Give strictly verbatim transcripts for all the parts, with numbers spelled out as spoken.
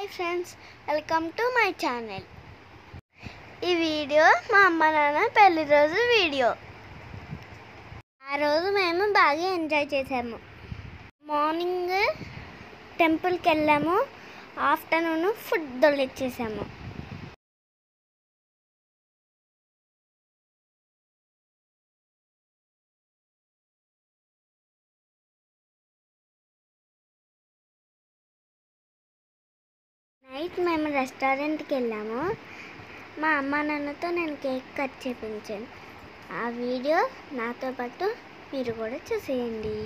Hi friends, welcome to my channel. ఈ video మా అమ్మ నాన్న పెళ్లి రోజు వీడియో. ఆ రోజు మేము బాగా ఎంజాయ్ చేసాము. మార్నింగ్ టెంపుల్కి వెళ్ళాము, ఆఫ్టర్నూన్ ఫుడ్ దొల్లిచ్చేసాము. నైట్ మేము రెస్టారెంట్కి వెళ్ళాము. మా అమ్మ నాన్నతో నేను కేక్ కట్ చేయించాను. ఆ వీడియో నాతో పాటు మీరు కూడా చూసేయండి.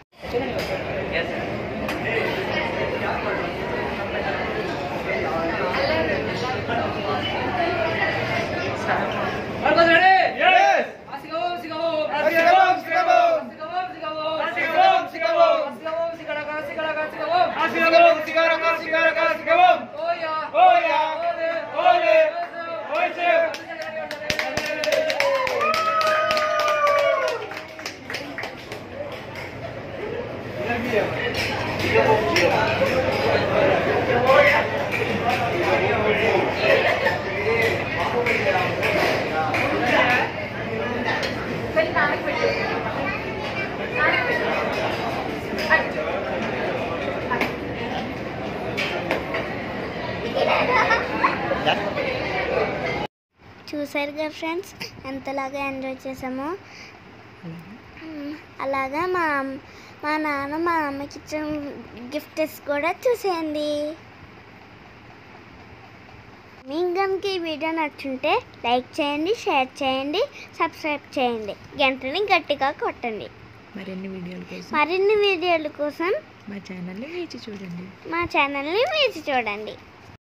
చూసారుగా ఫ్రెండ్స్, ఎంతలాగా ఎంజాయ్ చేసామో. అలాగా మా మా నాన్న మా అమ్మకి ఇచ్చిన గిఫ్ట్స్ కూడా చూసేయండి. మీకు కనుక ఈ వీడియో నచ్చుంటే లైక్ చేయండి, షేర్ చేయండి, సబ్స్క్రైబ్ చేయండి, గంటని గట్టిగా కొట్టండి. మరిన్ని వీడియోల కోసం మరిన్ని వీడియోల కోసం మా ఛానల్ని వేచి చూడండి మా ఛానల్ని వేచి చూడండి.